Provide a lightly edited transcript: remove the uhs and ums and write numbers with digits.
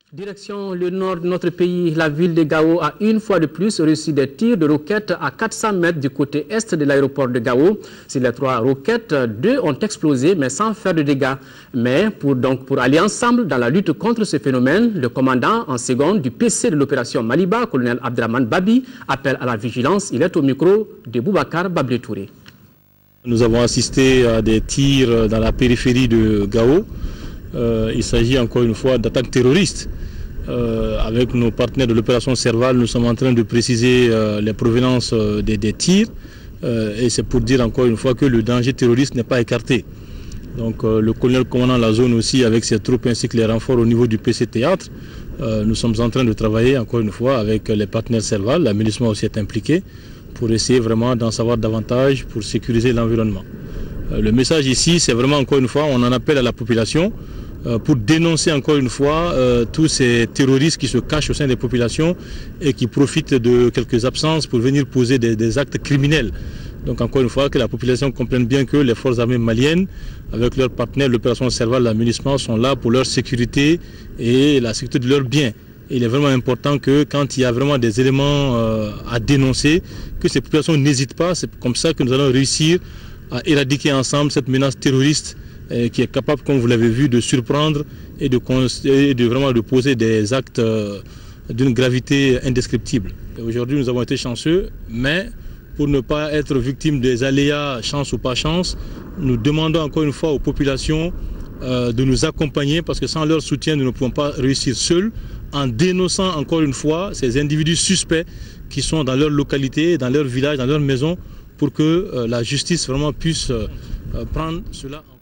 Direction le nord de notre pays, la ville de Gao a une fois de plus reçu des tirs de roquettes à 400 mètres du côté est de l'aéroport de Gao. Sur les 3 roquettes, 2 ont explosé mais sans faire de dégâts. Mais pour aller ensemble dans la lutte contre ce phénomène, le commandant en seconde du PC de l'opération Maliba, colonel Abdraman Babi, appelle à la vigilance. Il est au micro de Boubacar Bablé Touré. Nous avons assisté à des tirs dans la périphérie de Gao. Il s'agit encore une fois d'attaques terroristes. Avec nos partenaires de l'opération Serval, nous sommes en train de préciser les provenances des tirs. Et c'est pour dire encore une fois que le danger terroriste n'est pas écarté. Donc le colonel commandant la zone aussi avec ses troupes ainsi que les renforts au niveau du PC Théâtre. Nous sommes en train de travailler encore une fois avec les partenaires Serval. La milice aussi est impliquée pour essayer vraiment d'en savoir davantage pour sécuriser l'environnement. Le message ici, c'est vraiment encore une fois, on en appelle à la population pour dénoncer encore une fois tous ces terroristes qui se cachent au sein des populations et qui profitent de quelques absences pour venir poser des actes criminels. Donc encore une fois, que la population comprenne bien que les forces armées maliennes, avec leurs partenaires, l'opération Serval, l'aménagement, sont là pour leur sécurité et la sécurité de leurs biens. Et il est vraiment important que quand il y a vraiment des éléments à dénoncer, que ces populations n'hésitent pas. C'est comme ça que nous allons réussir à éradiquer ensemble cette menace terroriste qui est capable, comme vous l'avez vu, de surprendre et de vraiment de poser des actes d'une gravité indescriptible. Aujourd'hui, nous avons été chanceux, mais pour ne pas être victime des aléas, chance ou pas chance, nous demandons encore une fois aux populations de nous accompagner parce que sans leur soutien, nous ne pouvons pas réussir seuls en dénonçant encore une fois ces individus suspects qui sont dans leur localité, dans leur village, dans leur maison pour que la justice vraiment puisse prendre cela en